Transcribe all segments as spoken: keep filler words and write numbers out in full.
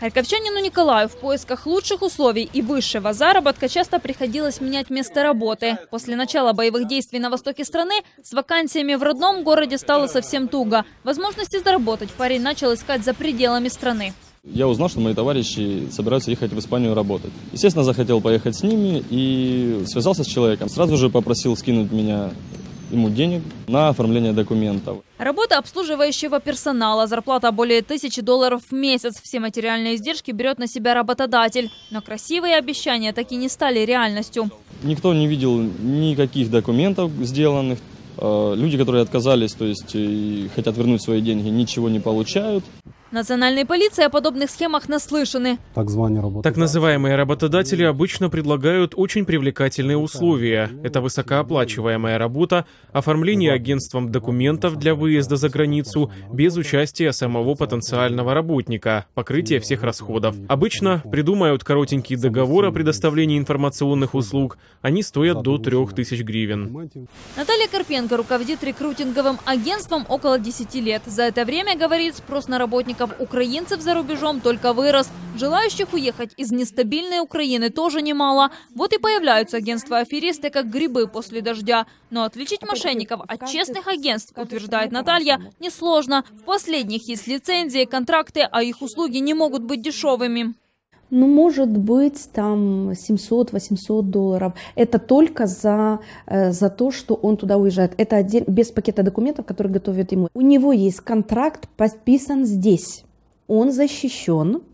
Харьковчанину Николаю в поисках лучших условий и высшего заработка часто приходилось менять место работы. После начала боевых действий на востоке страны с вакансиями в родном городе стало совсем туго. Возможности заработать парень начал искать за пределами страны. Я узнал, что мои товарищи собираются ехать в Испанию работать. Естественно, захотел поехать с ними и связался с человеком. Сразу же попросил скинуть меня ему денег на оформление документов. Работа обслуживающего персонала, зарплата более тысячи долларов в месяц. Все материальные издержки берет на себя работодатель. Но красивые обещания так и не стали реальностью. Никто не видел никаких документов сделанных. Люди, которые отказались, то есть и хотят вернуть свои деньги, ничего не получают. Национальной полиции о подобных схемах наслышаны. Так называемые работодатели обычно предлагают очень привлекательные условия. Это высокооплачиваемая работа, оформление агентством документов для выезда за границу без участия самого потенциального работника, покрытие всех расходов. Обычно придумают коротенький договор о предоставлении информационных услуг. Они стоят до трех тысяч гривен. Наталья Карпенко руководит рекрутинговым агентством около десяти лет. За это время, говорит, спрос на работников украинцев за рубежом только вырос. Желающих уехать из нестабильной Украины тоже немало. Вот и появляются агентства-аферисты, как грибы после дождя. Но отличить мошенников от честных агентств, утверждает Наталья, несложно. В последних есть лицензии, контракты, а их услуги не могут быть дешевыми. Ну, может быть, там семьсот-восемьсот долларов. Это только за, за то, что он туда уезжает. Это отдельно, без пакета документов, которые готовят ему. У него есть контракт, подписан здесь. Он защищен.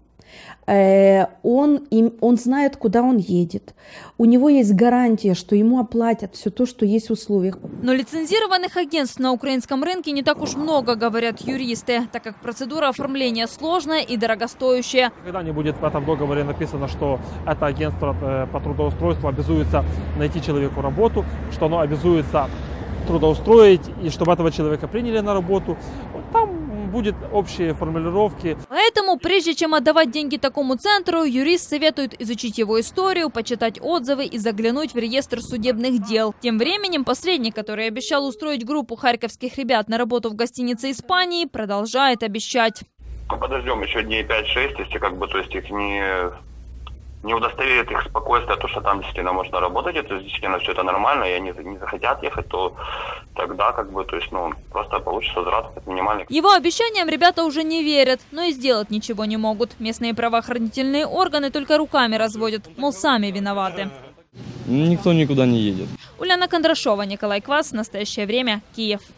Он, он знает, куда он едет. У него есть гарантия, что ему оплатят все то, что есть в условиях. Но лицензированных агентств на украинском рынке не так уж много, говорят юристы, так как процедура оформления сложная и дорогостоящая. Когда не будет в этом договоре написано, что это агентство по трудоустройству обязуется найти человеку работу, что оно обязуется трудоустроить и чтобы этого человека приняли на работу, там будут общие формулировки. Поэтому, прежде чем отдавать деньги такому центру, юрист советует изучить его историю, почитать отзывы и заглянуть в реестр судебных дел. Тем временем посредник, который обещал устроить группу харьковских ребят на работу в гостинице Испании, продолжает обещать. Подождем еще дней пять-шесть, если как бы, то есть их не... не удостоверит их спокойствие, то, что там действительно можно работать, это действительно все это нормально, и они не захотят ехать, то тогда как бы, то есть, ну, просто получится заработок минимальный. Его обещаниям ребята уже не верят, но и сделать ничего не могут. Местные правоохранительные органы только руками разводят, мол, сами виноваты. Никто никуда не едет. Уляна Кондрашова, Николай Квас. Настоящее время. Киев.